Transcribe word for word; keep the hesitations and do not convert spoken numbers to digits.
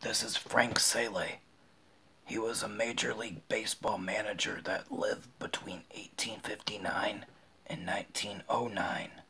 This is Frank Selee. He was a Major League Baseball manager that lived between eighteen fifty-nine and nineteen oh nine.